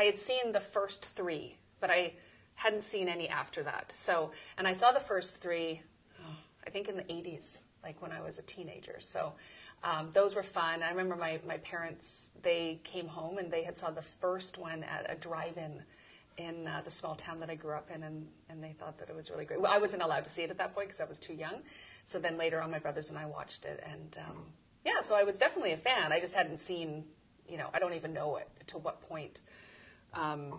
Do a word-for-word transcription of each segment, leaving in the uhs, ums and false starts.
I had seen the first three, but I hadn't seen any after that. So, and I saw the first three, oh, I think in the eighties, like when I was a teenager. So um, those were fun. I remember my, my parents, they came home and they had saw the first one at a drive-in in uh, the small town that I grew up in, and, and they thought that it was really great. Well, I wasn't allowed to see it at that point because I was too young. So then later on, my brothers and I watched it, and um, yeah, so I was definitely a fan. I just hadn't seen, you know, I don't even know it to what point. Um,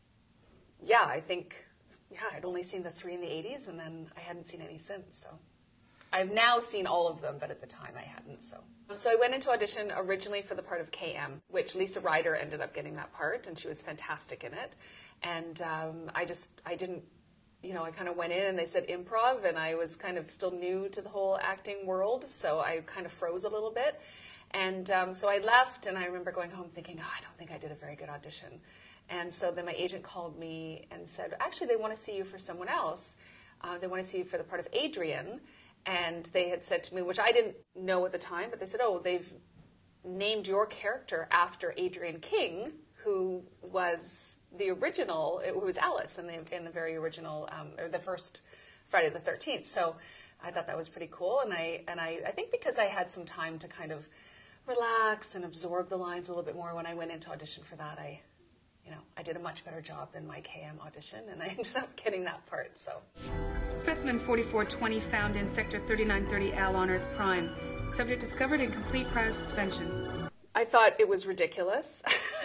yeah, I think, yeah, I'd only seen the three in the eighties, and then I hadn't seen any since, so. I've now seen all of them, but at the time I hadn't, so. So I went into audition originally for the part of K M, which Lisa Ryder ended up getting that part, and she was fantastic in it. And um, I just, I didn't, you know, I kind of went in and they said improv, and I was kind of still new to the whole acting world, so I kind of froze a little bit. And um, so I left, and I remember going home thinking, oh, I don't think I did a very good audition. And so then my agent called me and said, actually, they want to see you for someone else. Uh, they want to see you for the part of Adrian. And they had said to me, which I didn't know at the time, but they said, oh, they've named your character after Adrian King, who was the original, who was Alice in the, in the very original, um, or the first Friday the thirteenth. So I thought that was pretty cool. And I, and I, I think because I had some time to kind of relax and absorb the lines a little bit more when I went into audition for that, I, you know, I did a much better job than my K M audition, and I ended up getting that part, so. Specimen forty-four twenty found in Sector thirty-nine thirty L on Earth Prime. Subject discovered in complete cryo suspension. I thought it was ridiculous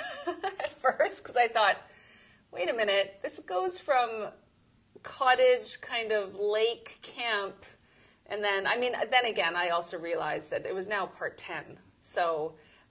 at first, because I thought, wait a minute, this goes from cottage, kind of lake camp, and then, I mean, then again, I also realized that it was now part ten. So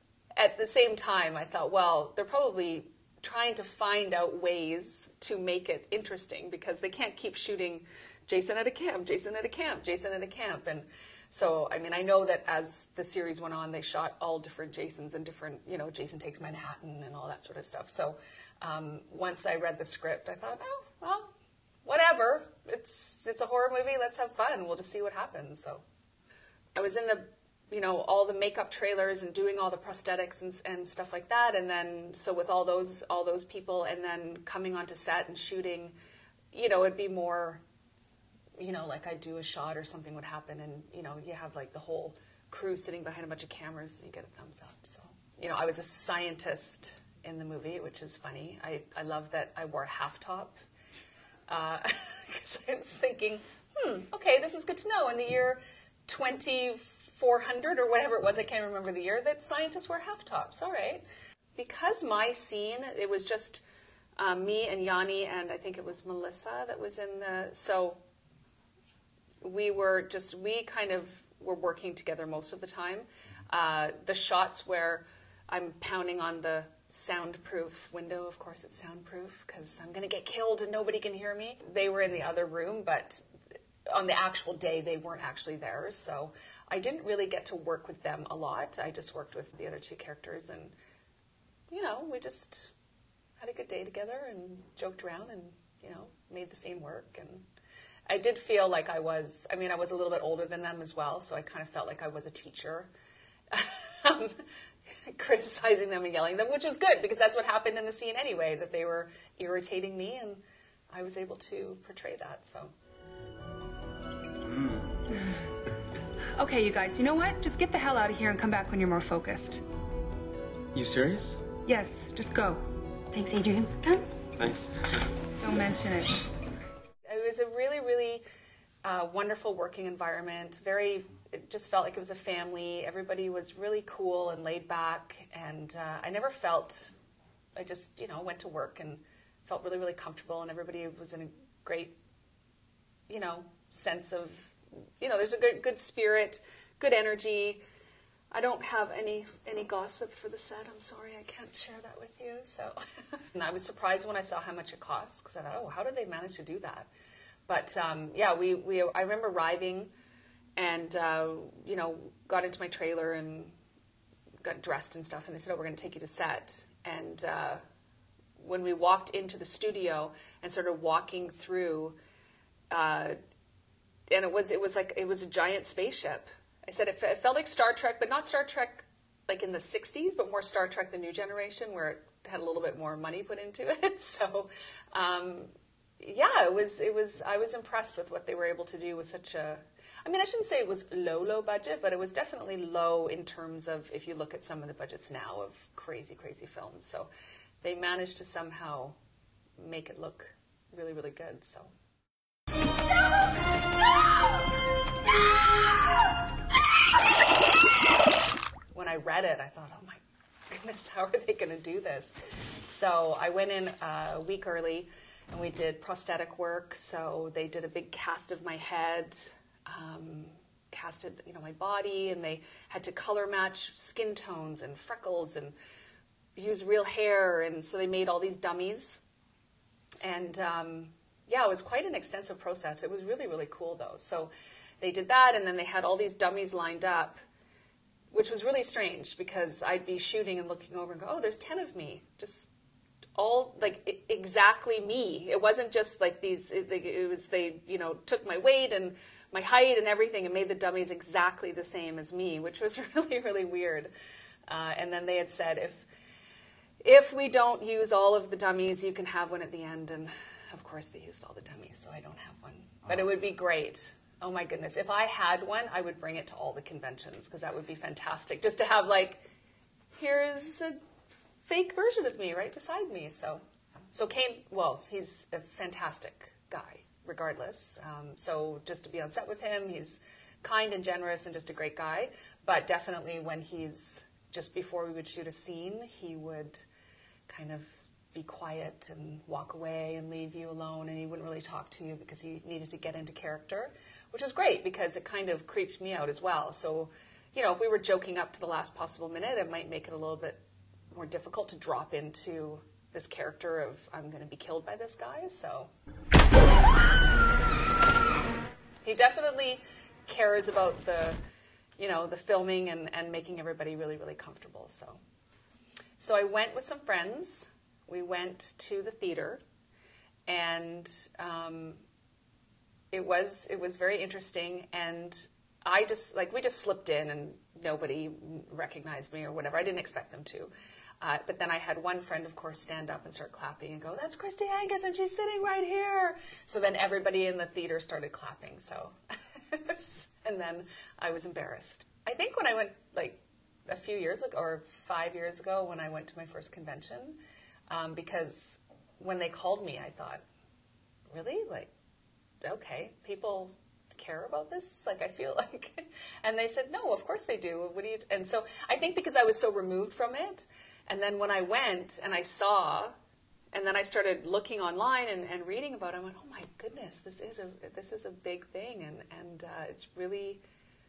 at the same time, I thought, well, they're probably trying to find out ways to make it interesting, because they can't keep shooting Jason at a camp, Jason at a camp, Jason at a camp. And so, I mean, I know that as the series went on, they shot all different Jasons and different, you know, Jason Takes Manhattan and all that sort of stuff. So um, once I read the script, I thought, oh, well, whatever. It's, it's a horror movie. Let's have fun. We'll just see what happens. So I was in the, you know, all the makeup trailers and doing all the prosthetics and, and stuff like that. And then, so with all those, all those people, and then coming onto set and shooting, you know, it'd be more, you know, like I'd do a shot or something would happen, and, you know, you have like the whole crew sitting behind a bunch of cameras and you get a thumbs up. So, you know, I was a scientist in the movie, which is funny. I, I love that I wore a half top, uh, because I was thinking, hmm, okay, this is good to know. In the year twenty-four hundred or whatever it was, I can't remember the year, that scientists wear half tops. All right. Because my scene, it was just um, me and Yanni, and I think it was Melissa that was in the, so we were just, we kind of were working together most of the time. Uh, the shots where I'm pounding on the soundproof window, of course it's soundproof because I'm going to get killed and nobody can hear me. They were in the other room, but on the actual day they weren't actually there. So I didn't really get to work with them a lot. I just worked with the other two characters, and, you know, we just had a good day together and joked around and, you know, made the scene work. And I did feel like I was, I mean, I was a little bit older than them as well, so I kind of felt like I was a teacher, um, criticizing them and yelling at them, which was good, because that's what happened in the scene anyway, that they were irritating me, and I was able to portray that, so. Mm. Okay, you guys, you know what? Just get the hell out of here and come back when you're more focused. You serious? Yes, just go. Thanks, Adrian. Come. Thanks. Don't mention it. It was a really, really uh, wonderful working environment. Very, it just felt like it was a family. Everybody was really cool and laid back, and uh, I never felt, I just, you know, went to work and felt really, really comfortable, and everybody was in a great, you know, sense of, you know, there's a good, good spirit, good energy. I don't have any any gossip for the set. I'm sorry, I can't share that with you. So, and I was surprised when I saw how much it costs, because I thought, oh, how did they manage to do that? But um, yeah, we, we I remember arriving, and uh, you know, got into my trailer and got dressed and stuff, and they said, oh, we're going to take you to set. And uh, when we walked into the studio and started walking through, uh, and it was it was like it was a giant spaceship. I said it, it felt like Star Trek, but not Star Trek like in the sixties, but more Star Trek The New Generation, where it had a little bit more money put into it. So, um, yeah, it was, it was, I was impressed with what they were able to do with such a, I mean, I shouldn't say it was low, low budget, but it was definitely low in terms of, if you look at some of the budgets now of crazy, crazy films. So they managed to somehow make it look really, really good, so. No! No! No! When I read it, I thought, oh my goodness, how are they going to do this? So I went in a week early, and we did prosthetic work. So they did a big cast of my head, um, casted, you know, my body, and they had to color match skin tones and freckles and use real hair. And so they made all these dummies. And um, yeah, it was quite an extensive process. It was really, really cool, though. So they did that, and then they had all these dummies lined up, which was really strange because I'd be shooting and looking over and go, oh, there's ten of me. Just all, like, exactly me. It wasn't just like these, it, it was, they, you know, took my weight and my height and everything and made the dummies exactly the same as me, which was really, really weird. Uh, and then they had said, if, if we don't use all of the dummies, you can have one at the end. And of course they used all the dummies, so I don't have one. But it would be great. Oh my goodness. If I had one, I would bring it to all the conventions because that would be fantastic. Just to have like, here's a fake version of me right beside me. So, so Kane, well, he's a fantastic guy regardless. Um, so just to be on set with him, he's kind and generous and just a great guy. But definitely when he's, just before we would shoot a scene, he would kind of be quiet and walk away and leave you alone, and he wouldn't really talk to you because he needed to get into character, which was great because it kind of creeped me out as well. So, you know, if we were joking up to the last possible minute, it might make it a little bit more difficult to drop into this character of, I'm going to be killed by this guy, so. He definitely cares about the, you know, the filming and, and making everybody really, really comfortable, so. So I went with some friends. We went to the theater, and um, it was it was very interesting. And I just like we just slipped in, and nobody recognized me or whatever. I didn't expect them to. Uh, but then I had one friend, of course, stand up and start clapping and go, "That's Christy Angus, and she's sitting right here." So then everybody in the theater started clapping. So, and then I was embarrassed. I think when I went like a few years ago or five years ago when I went to my first convention. Um, because when they called me, I thought, really? Like, okay, people care about this? Like, I feel like, and they said, no, of course they do. What do you, and so I think because I was so removed from it, and then when I went and I saw, and then I started looking online and, and reading about it, I went, oh my goodness, this is a, this is a big thing, and, and uh, it's really,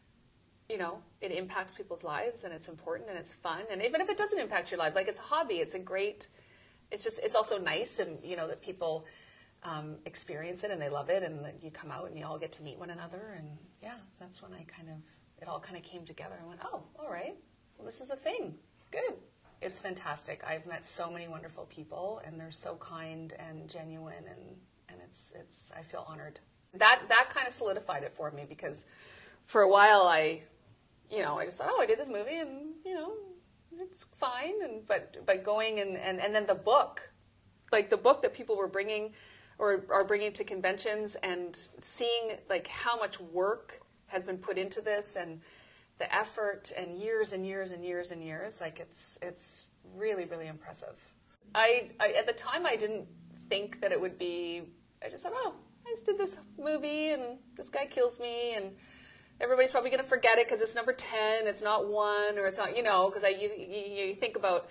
you know, it impacts people's lives, and it's important, and it's fun, and even if it doesn't impact your life, like, it's a hobby, it's a great, it's just, it's also nice, and, you know, that people um, experience it, and they love it, and that you come out, and you all get to meet one another, and, yeah, that's when I kind of, it all kind of came together. I went, oh, all right, well, this is a thing. Good. It's fantastic. I've met so many wonderful people, and they're so kind and genuine, and, and it's, it's, I feel honored. That, that kind of solidified it for me, because for a while I, you know, I just thought, oh, I did this movie, and, you know, it's fine, and but but going and, and, and then the book, like the book that people were bringing or are bringing to conventions, and seeing like how much work has been put into this, and the effort, and years and years and years and years, like it's it's really, really impressive. I, I at the time I didn't think that it would be, I just thought, oh, I just did this movie, and this guy kills me, and everybody's probably going to forget it because it's number ten, it's not one, or it's not, you know, because I you, you, you think about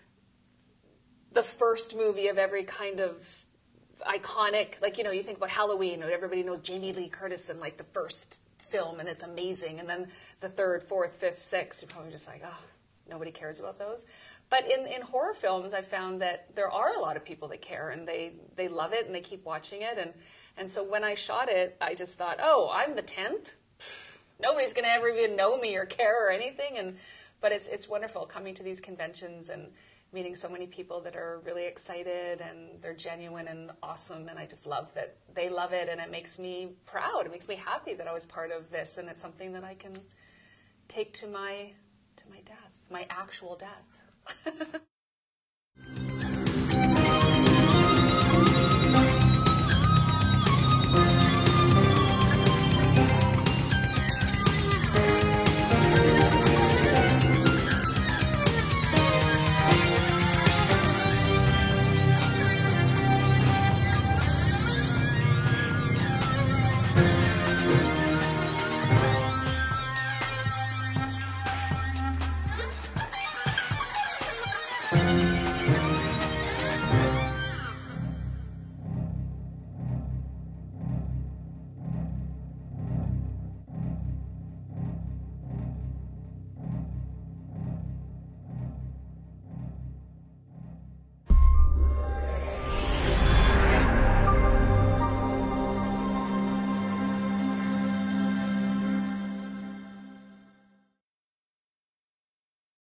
the first movie of every kind of iconic, like, you know, you think about Halloween, and everybody knows Jamie Lee Curtis in, like, the first film, and it's amazing, and then the third, fourth, fifth, sixth, you're probably just like, oh, nobody cares about those. But in, in horror films, I found that there are a lot of people that care, and they, they love it, and they keep watching it, and, and so when I shot it, I just thought, oh, I'm the tenth? Nobody's going to ever even know me or care or anything. And but it's it's wonderful coming to these conventions and meeting so many people that are really excited, and they're genuine and awesome. And I just love that they love it, and it makes me proud. It makes me happy that I was part of this, and it's something that I can take to my to my death. my actual death.